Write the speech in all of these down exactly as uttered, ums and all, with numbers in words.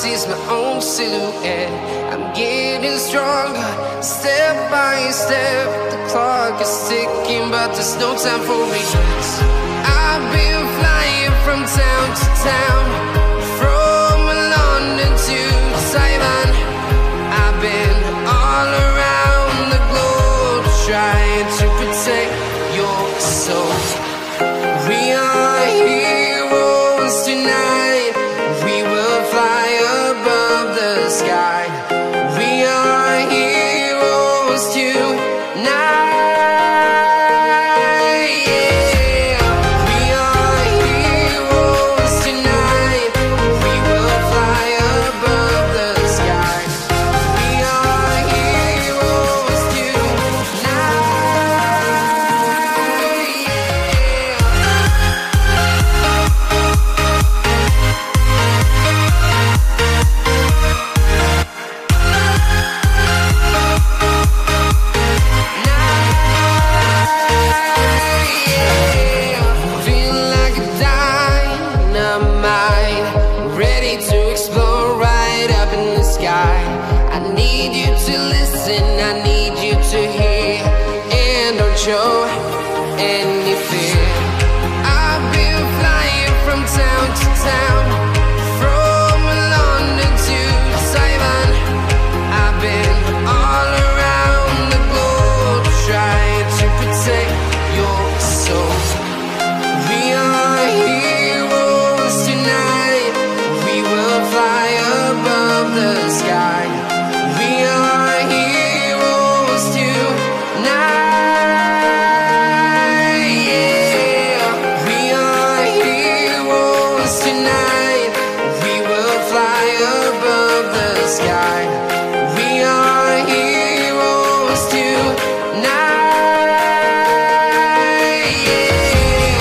sees my own silhouette. I'm getting stronger, step by step. The clock is ticking, but there's no time for regrets. I've been flying from town to town, from London to Taiwan. I've been all around the globe, trying to protect your soul. We are heroes tonight. We will fly above the sky. We are heroes tonight. I need you to listen, I need you to hear, and don't show any fear. I've been flying from town to town, from London to Taiwan. I've been all around the globe, trying to protect your soul. We are heroes tonight. We will fly above the sky. We are heroes tonight, yeah. We are heroes tonight. We will fly above the sky. We are heroes tonight, yeah.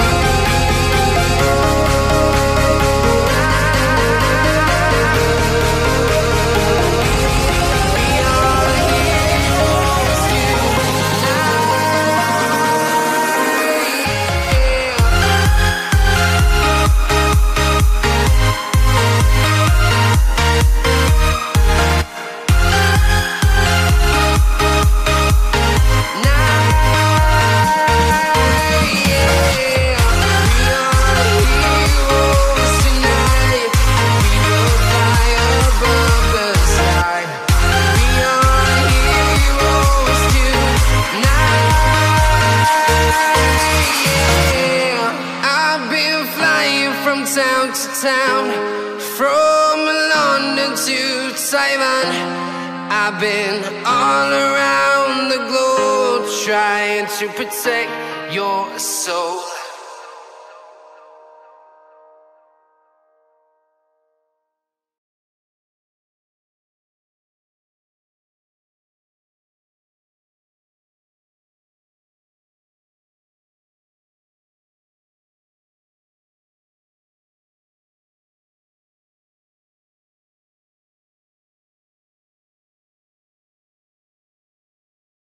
Town to town, from London to Taiwan. I've been all around the globe, trying to protect your soul.